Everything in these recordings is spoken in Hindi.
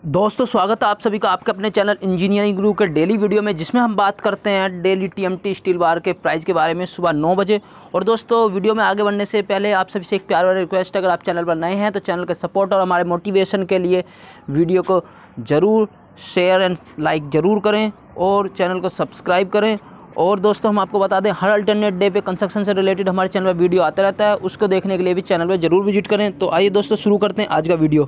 दोस्तों स्वागत है आप सभी का आपके अपने चैनल इंजीनियरिंग गुरु के डेली वीडियो में, जिसमें हम बात करते हैं डेली टीएमटी स्टील बार के प्राइस के बारे में सुबह 9 बजे। और दोस्तों वीडियो में आगे बढ़ने से पहले आप सभी से एक प्यार वाला रिक्वेस्ट, अगर आप चैनल पर नए हैं तो चैनल के सपोर्ट और हमारे मोटिवेशन के लिए वीडियो को ज़रूर शेयर एंड लाइक ज़रूर करें और चैनल को सब्सक्राइब करें। और दोस्तों हम आपको बता दें, हर अल्टरनेट डे पे कंस्ट्रक्शन से रिलेटेड हमारे चैनल पर वीडियो आता रहता है, उसको देखने के लिए भी चैनल पर ज़रूर विजिट करें। तो आइए दोस्तों शुरू करते हैं आज का वीडियो।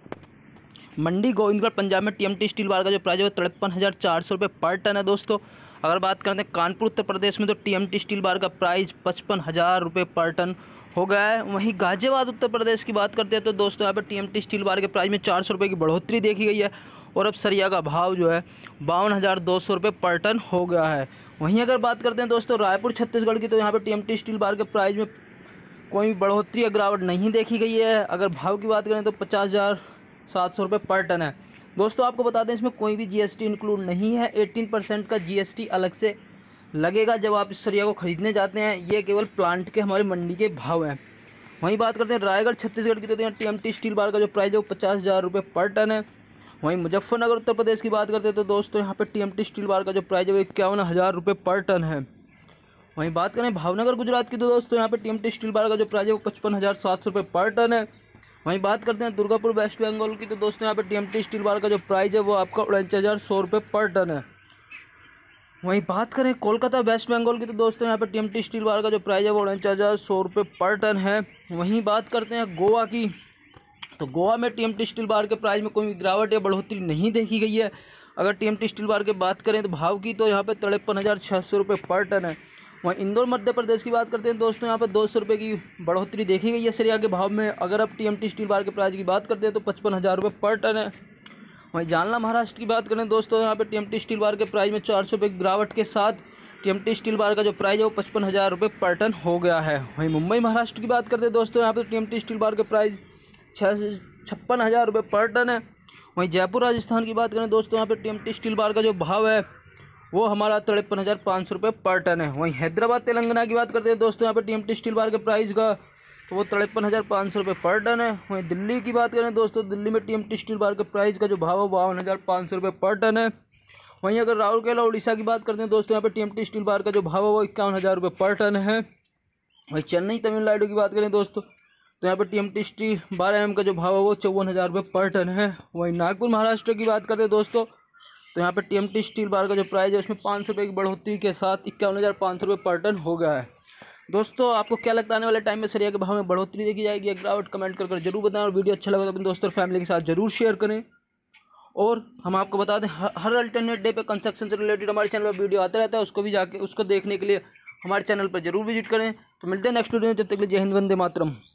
मंडी गोविंदगढ़ पंजाब में टीएमटी स्टील बार का जो प्राइस है वो 53,400 रुपये पर टन है। दोस्तों अगर बात करते हैं कानपुर उत्तर प्रदेश में, तो टीएमटी स्टील बार का प्राइस 55,000 रुपये पर टन हो गया है। वहीं गाजियाबाद उत्तर प्रदेश की बात करते हैं तो दोस्तों यहाँ पर टीएमटी स्टील बार के प्राइस में 400 रुपये की बढ़ोतरी देखी गई है और अब सरिया का भाव जो है 52,200 रुपये पर टन हो गया है। वहीं अगर बात करते हैं दोस्तों रायपुर छत्तीसगढ़ की, तो यहाँ पर टीएमटी स्टील बार के प्राइस में कोई बढ़ोतरी या गिरावट नहीं देखी गई है। अगर भाव की बात करें तो 50,700 रुपये पर टन है। दोस्तों आपको बता दें, इसमें कोई भी जीएसटी इंक्लूड नहीं है। 18% का जीएसटी अलग से लगेगा जब आप इस सरिया को खरीदने जाते हैं। ये केवल प्लांट के हमारे मंडी के भाव हैं। वहीं बात करते हैं रायगढ़ छत्तीसगढ़ की, तो यहाँ टीएमटी स्टील बार का जो प्राइस है वो 50,000 रुपये पर टन है। वहीं मुजफ्फरनगर उत्तर प्रदेश की बात करते हैं तो दोस्तों यहाँ पर टीएमटी स्टील बार का जो प्राइस है वो 51,000 रुपये पर टन है। वहीं बात करें भावनगर गुजरात की, तो दोस्तों यहाँ पर टीएमटी स्टील बार का जो प्राइस है वो 55,700 रुपये पर टन है। वहीं बात करते हैं दुर्गापुर वेस्ट बंगाल की, तो दोस्तों यहाँ पे टीएमटी स्टील बार का जो प्राइस है वो आपका 49,100 रुपये पर टन है। वहीं बात करें कोलकाता वेस्ट बंगाल की, तो दोस्तों यहाँ पे टीएमटी स्टील बार का जो प्राइस है वो 49,100 रुपये पर टन है। वहीं बात करते हैं गोवा की, तो गोवा में टीएमटी स्टील बार के प्राइस में कोई गिरावट या बढ़ोतरी नहीं देखी गई है। अगर टीएमटी स्टील बार की बात करें तो भाव की, तो यहाँ पे 53,600 रुपये पर टन है। वहीं इंदौर मध्य प्रदेश की बात करते हैं दोस्तों, यहाँ पर 200 रुपये की बढ़ोतरी देखी गई है सरिया के भाव में। अगर आप टीएमटी स्टील बार के प्राइस की बात करते हैं तो 55,000 रुपये पर टन है। वहीं जालना महाराष्ट्र की बात करें दोस्तों, यहाँ पर टीएमटी स्टील बार के प्राइस में 400 रुपये की गिरावट के साथ टीएमटी स्टील बार का जो प्राइस है वो 55,000 रुपये पर टन हो गया है। वहीं मुंबई महाराष्ट्र की बात करते हैं दोस्तों, यहाँ पर टीएमटी स्टील बार के प्राइस 56,000 रुपये पर टन है। वहीं जयपुर राजस्थान की बात करें दोस्तों, यहाँ पर टीएमटी स्टील बार का जो भाव है वो हमारा 53,500 रुपये पर टन है। वहीं हैदराबाद तेलंगाना की बात करते हैं दोस्तों, यहाँ पे टीएमटी स्टील बार के प्राइस का तो वो 53,500 रुपये पर टन है। वहीं दिल्ली की बात करें दोस्तों, दिल्ली में टीएमटी स्टील बार के प्राइस का जो भाव है 52,500 रुपये पर टन है। वहीं अगर राउरकेला उड़ीसा की बात करते हैं दोस्तों, यहाँ पे टीएमटी स्टील बार का जो भाव है वो 51,000 रुपये पर टन है। वहीं चेन्नई तमिलनाडु की बात करें दोस्तों, तो यहाँ पर टीएमटी स्टील 12 का जो भाव है वो 54,000 रुपये पर टन है। वहीं नागपुर महाराष्ट्र की बात करते हैं दोस्तों, तो यहाँ पर टीएमटी स्टील बार का जो प्राइस है उसमें 500 रुपये की बढ़ोतरी के साथ 51,500 रुपये पर टन हो गया है। दोस्तों आपको क्या लगता है आने वाले टाइम में सरिया के भाव में बढ़ोतरी देखी जाएगी या गिरावट? कमेंट कर जरूर बताएं। और वीडियो अच्छा लगा तो अपने दोस्तों और फैमिली के साथ जरूर शेयर करें। और हम आपको बता दें, हर अल्टरनेट डे पे कंस्ट्रक्शन से रिलेटेड हमारे चैनल पर वीडियो आता रहता है, उसको भी जाके उसको देखने के लिए हमारे चैनल पर जरूर विजिट करें। तो मिलते हैं नेक्स्ट वीडियो में, जब तक के लिए जय हिंद, वंदे मातरम।